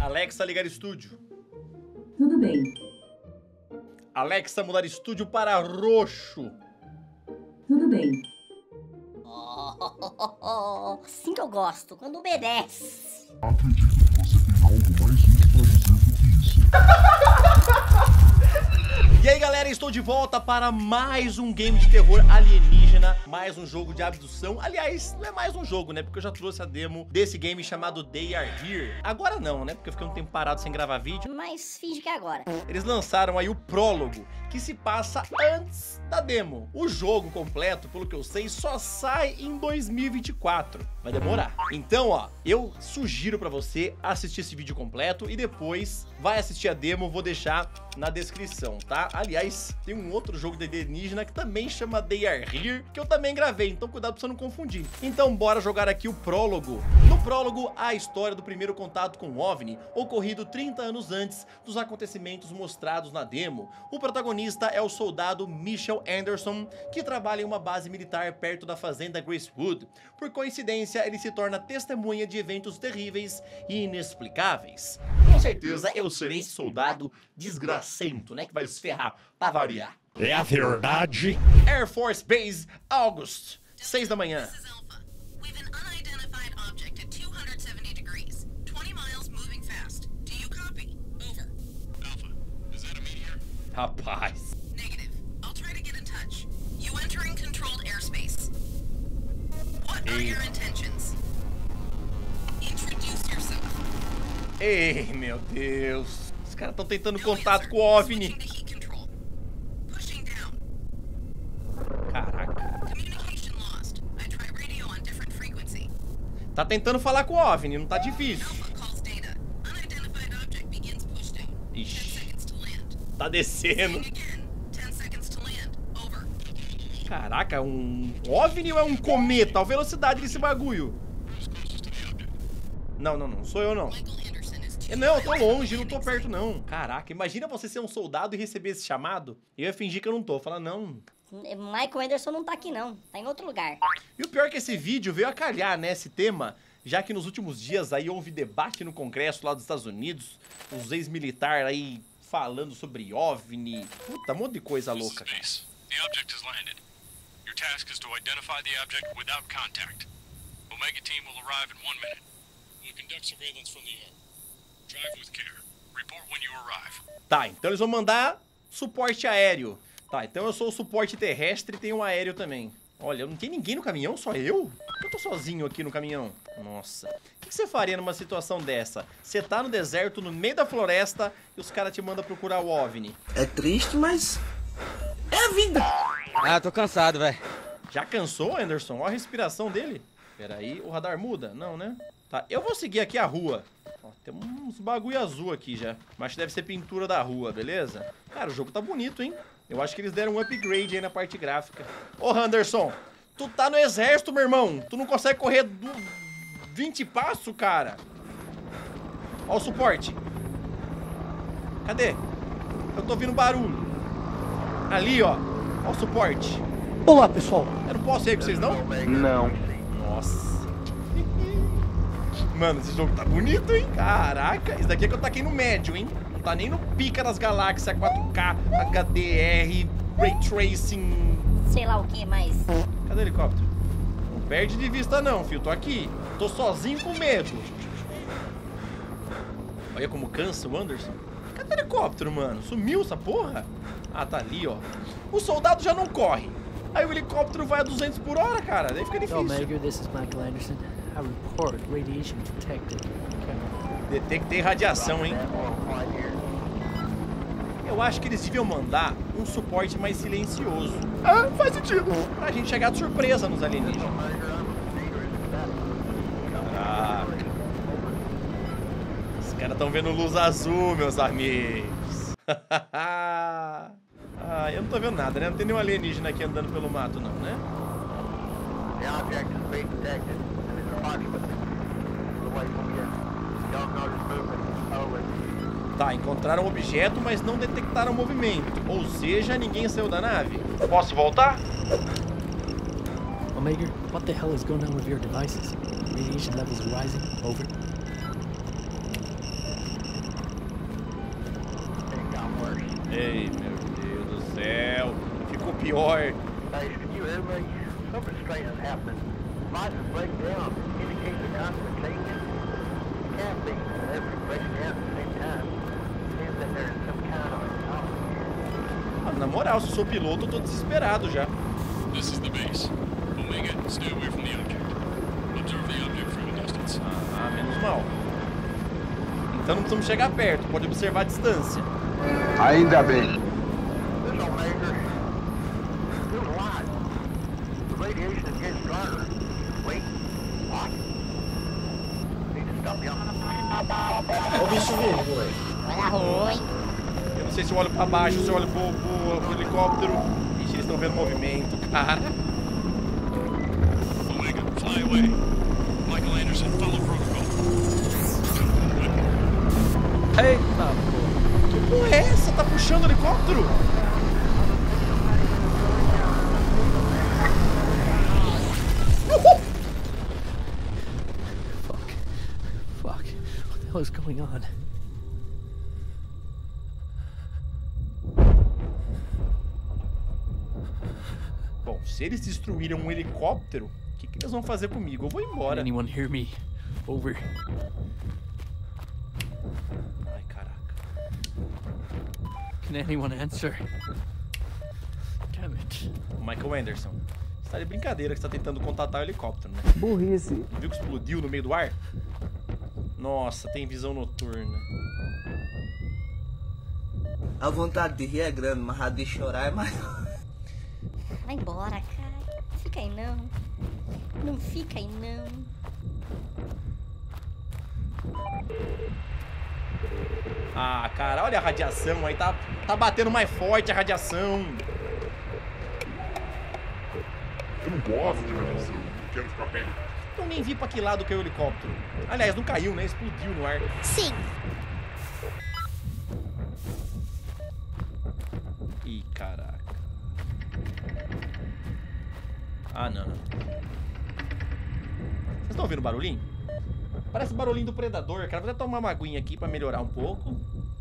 Alexa, ligar estúdio. Tudo bem. Alexa, mudar estúdio para roxo. Tudo bem. Assim que eu gosto, quando obedece. Acredito que você tem algo mais útil para dizer do que isso. E aí galera, estou de volta para mais um game de terror alienígena, mais um jogo de abdução. Aliás, não é mais um jogo, né? Porque eu já trouxe a demo desse game chamado They Are Here. Agora não, né? Porque eu fiquei um tempo parado sem gravar vídeo. Mas finge que é agora. Eles lançaram aí o prólogo, que se passa antes da demo. O jogo completo, pelo que eu sei, só sai em 2024. Vai demorar. Então, ó, eu sugiro pra você assistir esse vídeo completo e depois vai assistir a demo, vou deixar na descrição, tá? Aliás, tem um outro jogo de alienígena que também chama They Are Here, que eu também gravei, então cuidado pra você não confundir. Então bora jogar aqui o prólogo. No prólogo, a história do primeiro contato com o OVNI, ocorrido 30 anos antes dos acontecimentos mostrados na demo. O protagonista é o soldado Michael Anderson, que trabalha em uma base militar perto da fazenda Gracewood. Por coincidência, ele se torna testemunha de eventos terríveis e inexplicáveis. Com certeza eu serei esse soldado desgracento, né, que vai se ferrar pra variar. É a verdade. Air Force Base, August, 6 da manhã. This is Alpha. We've an unidentified object at 270 degrees, 20 miles moving fast. Do you copy? Over. Alpha, is that a meteor? Rapaz. Negative. I'll try to get in touch. You entering controlled airspace. What are your intentions? Introduce yourself. Ei, meu Deus. Os caras estão tentando contato com o OVNI. Switching to heat control. Pushing down. Caraca. Communication lost. I try radio on different frequency. Tá tentando falar com o OVNI, não tá difícil. Alpha calls data. Unidentified object begins pushing. 10 Ixi, seconds to land. tá descendo. Saying again. 10 seconds to land. Over. Caraca, um OVNI ou é um cometa? Olha a velocidade desse bagulho. Não sou eu não. Michael Anderson is Não, eu tô longe, não tô perto não. Caraca, imagina você ser um soldado e receber esse chamado. Eu ia fingir que eu não tô, falar não. Michael Anderson não tá aqui não, tá em outro lugar. E o pior é que esse vídeo veio a calhar, né, esse tema, já que nos últimos dias aí houve debate no Congresso lá dos Estados Unidos, os ex-militares aí falando sobre OVNI, puta, um monte de coisa louca. Space. The object has landed. Your task is to identify the object without contact. Omega team will arrive in 1 minute. We'll conduct surveillance from the air. Drive with care. Report when you arrive. Tá, então eles vão mandar suporte aéreo. Tá, então eu sou o suporte terrestre e tem um aéreo também. Olha, não tem ninguém no caminhão, só eu? Eu tô sozinho aqui no caminhão. Nossa. O que você faria numa situação dessa? Você tá no deserto, no meio da floresta, e os caras te mandam procurar o OVNI. É triste, mas é a vida. Ah, tô cansado, velho. Já cansou, Anderson? Olha a respiração dele. Peraí, o radar muda? Não, né? Tá, eu vou seguir aqui a rua. Ó, tem uns bagulho azul aqui já. Mas deve ser pintura da rua, beleza? Cara, o jogo tá bonito, hein? Eu acho que eles deram um upgrade aí na parte gráfica. Ô, Anderson, tu tá no exército, meu irmão. Tu não consegue correr 20 passos, cara. Ó o suporte. Cadê? Eu tô ouvindo barulho. Ali, ó. Ó o suporte. Olá, pessoal. Eu não posso ir com vocês, não? Não. Nossa. Mano, esse jogo tá bonito, hein? Caraca, isso daqui é que eu taquei no médio, hein? Não tá nem no pica das galáxias 4K, HDR, Ray Tracing. Sei lá o que, mas... Cadê o helicóptero? Não perde de vista não, filho. Tô aqui. Tô sozinho com medo. Olha como cansa o Anderson. Cadê o helicóptero, mano? Sumiu essa porra? Ah, tá ali, ó. O soldado já não corre. Aí o helicóptero vai a 200 por hora, cara. Daí fica difícil. Omega, this is Michael Anderson. I report radiation detected. Detectei radiação, hein? Eu acho que eles deviam mandar um suporte mais silencioso. Ah, faz sentido. Pra gente chegar de surpresa nos alienígenas. Caraca. Os caras estão vendo luz azul, meus amigos. Ah, eu não tô vendo nada, né? Não tem nenhum alienígena aqui andando pelo mato, não, né? Tá, encontraram o objeto, mas não detectaram movimento. Ou seja, ninguém saiu da nave. Posso voltar? Omega, what the hell is going on with your devices? Radiation levels are rising. Over. Ei, meu Deus do céu. Ficou pior. Na moral, se eu sou piloto, eu tô desesperado já. This is the base. Omega, stay away from the object. Observe the object from a distance. Ah, menos mal. Então não precisamos chegar perto, pode observar a distância. Ainda bem. Olha o bicho vindo, moleque. Olha ruim. Eu não sei se eu olho pra baixo, se eu olho pro helicóptero. Ixi, eles estão vendo movimento, cara. Omega, fly away. Michael Anderson, follow protocol. Eita, pô. Que porra é essa? Tá puxando o helicóptero? Fuck. What the hell is going on? Bom, se eles destruíram um helicóptero, o que eles vão fazer comigo? Eu vou embora. Anyone hear me? Over. Ai, caraca. Can anyone answer? Damn it. Michael Anderson, você tá de brincadeira que você tá tentando contatar o helicóptero, né? Burrice. Não viu que explodiu no meio do ar? Nossa, tem visão noturna. A vontade de rir é grande, mas a de chorar é maior. Vai embora, cara. Não fica aí não. Não fica aí não. Ah, cara, olha a radiação aí, tá batendo mais forte a radiação. Eu não gosto de radiação. Não quero ficar bem. Eu nem vi pra que lado caiu o helicóptero. Aliás, não caiu, né? Explodiu no ar. Sim. Ih, caraca. Ah, não. Vocês estão ouvindo o barulhinho? Parece o barulhinho do predador, cara. Vou até tomar uma aguinha aqui pra melhorar um pouco.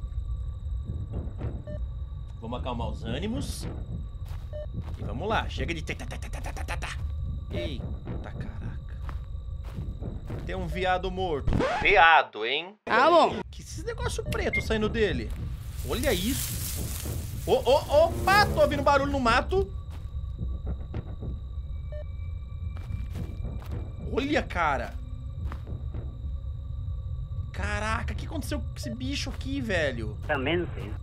Vamos acalmar os ânimos. E vamos lá. Chega de... Eita, caraca. Tem um veado morto. Veado, hein? Ah, bom. Que esse negócio preto saindo dele? Olha isso. Opa, tô ouvindo barulho no mato. Olha, cara. Caraca, o que aconteceu com esse bicho aqui, velho? Também não sei.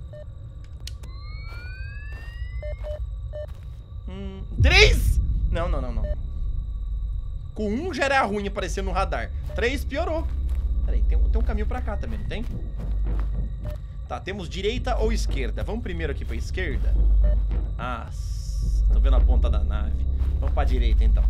3? Não. Com 1 já era ruim aparecendo no radar. 3 piorou. Peraí, tem um caminho pra cá também, não tem? Tá, temos direita ou esquerda? Vamos primeiro aqui pra esquerda. Ah, tô vendo a ponta da nave. Vamos pra direita, então.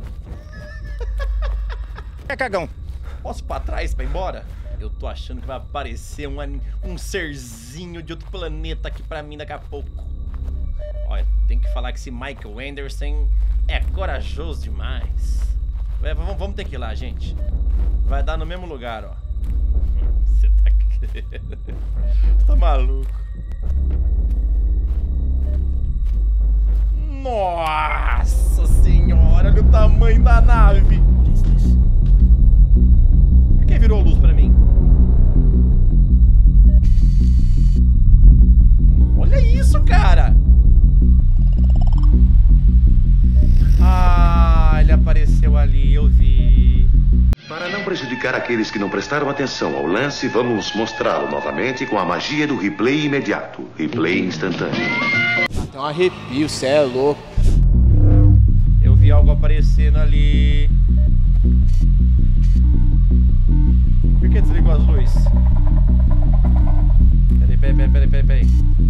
É cagão. Posso ir pra trás pra ir embora? Eu tô achando que vai aparecer um serzinho de outro planeta aqui pra mim daqui a pouco. Olha, tem que falar que esse Michael Anderson é corajoso demais. Vamos ter que ir lá, gente. Vai dar no mesmo lugar, ó. Você tá... Você tá maluco. Nossa senhora, olha o tamanho da nave. What is this? Por que virou luz pra mim? Olha isso, cara. Ah, ele apareceu ali, eu vi. Para não prejudicar aqueles que não prestaram atenção ao lance, vamos mostrá-lo novamente com a magia do replay imediato. Replay instantâneo. Tem um arrepio, cê é louco. Eu vi algo aparecendo ali. Por que desligou as luzes? Peraí.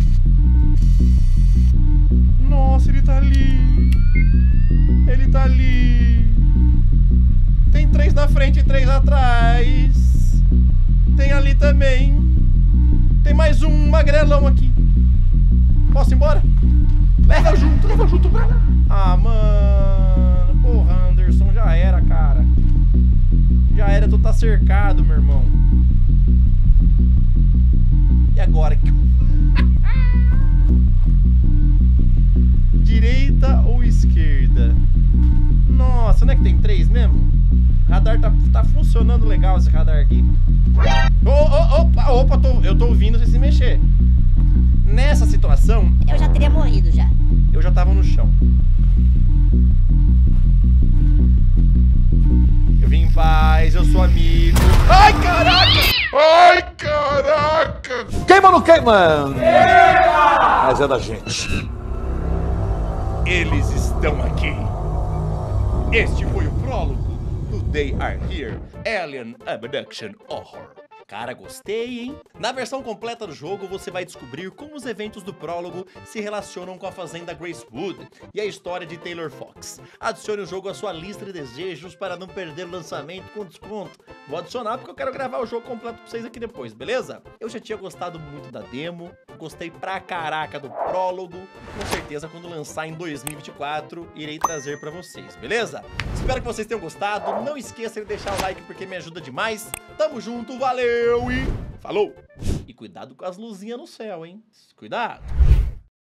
Nossa, ele tá ali. Ele tá ali. Tem 3 na frente e 3 atrás. Tem ali também. Tem mais um magrelão aqui. Posso ir embora? Leva junto pra lá. Ah, mano. Porra, Anderson, já era, cara. Já era, tu tá cercado, meu irmão. E agora? direita ou esquerda? Nossa, não é que tem 3 mesmo? O radar tá funcionando legal esse radar aqui. Opa, eu tô ouvindo você se mexer. Nessa situação... Eu já teria morrido já. Eu já tava no chão. Eu vim em paz, eu sou amigo. Ai, caraca! Ai, caraca! Queima ou não queima? Mas é da gente. Eles estão aqui. Este foi o prólogo do They Are Here, Alien Abduction Horror. Cara, gostei, hein? Na versão completa do jogo, você vai descobrir como os eventos do prólogo se relacionam com a fazenda Gracewood e a história de Taylor Fox. Adicione o jogo à sua lista de desejos para não perder o lançamento com desconto. Vou adicionar porque eu quero gravar o jogo completo pra vocês aqui depois, beleza? Eu já tinha gostado muito da demo, gostei pra caraca do prólogo. Com certeza, quando lançar em 2024, irei trazer pra vocês, beleza? Espero que vocês tenham gostado. Não esqueça de deixar o like porque me ajuda demais. Tamo junto, valeu! E falou! E cuidado com as luzinhas no céu, hein? Cuidado!